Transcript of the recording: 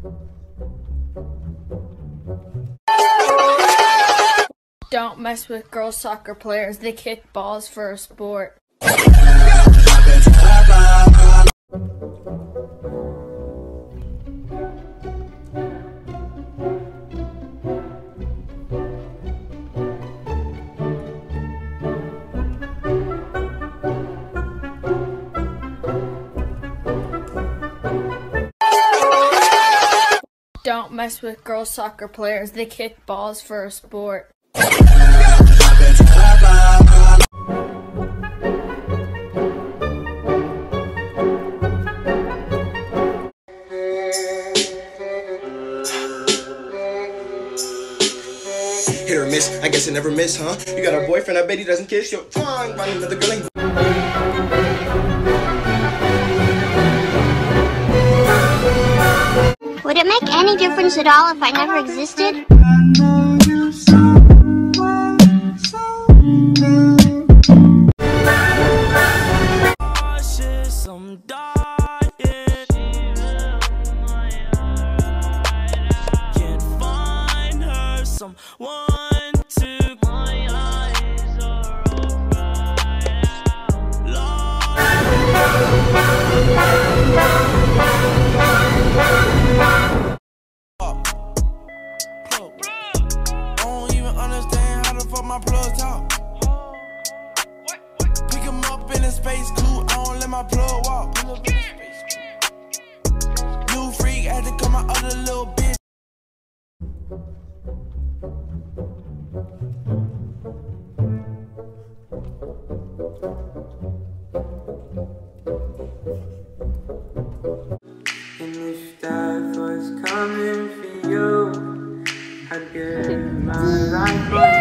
Don't mess with girl soccer players. They kick balls for a sport. Don't mess with girl soccer players. They kick balls for a sport. Hit or miss, I guess I never miss, huh? You got a boyfriend, I bet he doesn't kiss. Yo, find another girl and would it make any difference at all if I never existed? My plug talk. Pick him up in a space coupe. I don't let my plug walk. New freak had to come my other little bitch. And if that was coming for you, I'd give my life for you.